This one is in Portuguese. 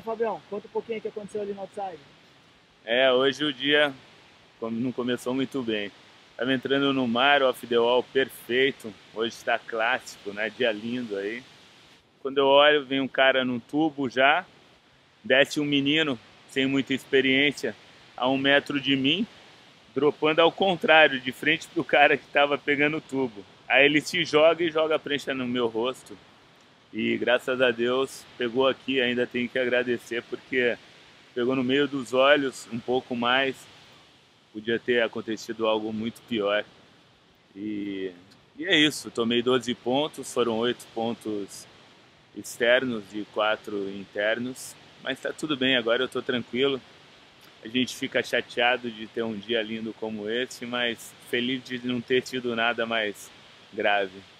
Fabião, conta um pouquinho o que aconteceu ali no outside. Hoje o dia não começou muito bem. Tava entrando no mar, off the wall perfeito. Hoje está clássico, né? Dia lindo aí. Quando eu olho, vem um cara num tubo já, desce um menino sem muita experiência a 1 metro de mim, dropando ao contrário, de frente pro cara que tava pegando o tubo. Aí ele se joga e joga a prancha no meu rosto. E graças a Deus pegou aqui, ainda tenho que agradecer porque pegou no meio dos olhos um pouco mais. Podia ter acontecido algo muito pior. E, e é isso, tomei 12 pontos, foram 8 pontos externos e 4 internos. Mas tá tudo bem, agora eu tô tranquilo. A gente fica chateado de ter um dia lindo como esse, mas feliz de não ter tido nada mais grave.